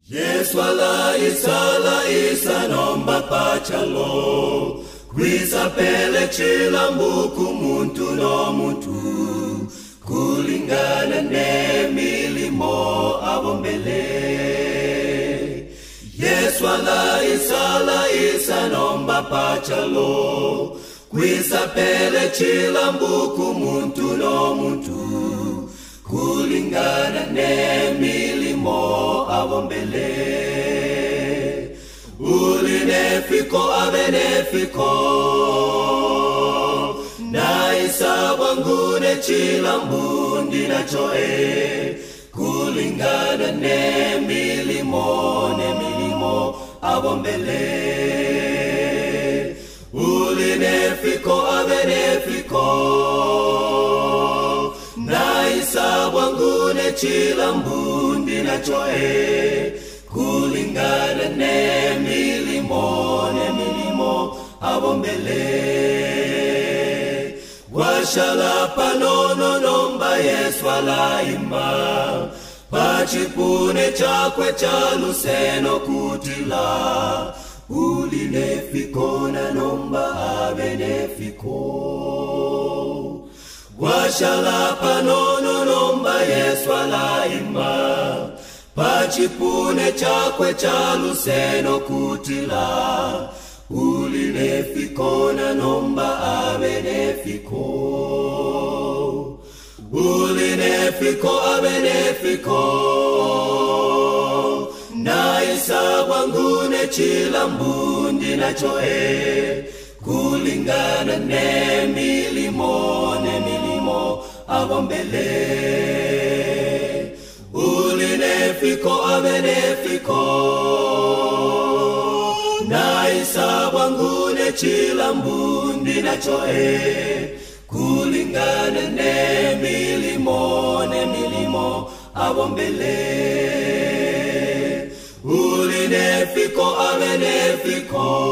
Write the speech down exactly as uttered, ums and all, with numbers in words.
Yesu ala isala isa nomba pachalo Kwisa pele chila mbuku muntu no muntu Kulingana ne milimo abombele Yesu ala isala isa nomba pachalo Kwisa pele chila mbuku muntu no muntu Kulingana ne milimo abombele Ulinefiko abenefiko Na isa wangune chilambundi na choe Kulingana ne milimo ne milimo abombele Ulinefiko abenefiko Na isa wangune chilambundi na choe Kulingana ne milimo ne milimo abombele Washala panono nomba Yesu alaima Pachipune chakwe chaluseno kutila Ulinefiko na nomba abenefiko Washala panono nomba Yesu alaima Pachipune chakwe chaluseno kutila Ulinefiko na nomba abenefiko Ulinefiko abenefiko Na isa wangune chilambundi na choe Kulingana ne milimo ne milimo abombele Ulinefiko abenefiko Na isa wangune chilambundi na choe Kulingana ne milimo ne milimo abombele Ulinefiko abenefiko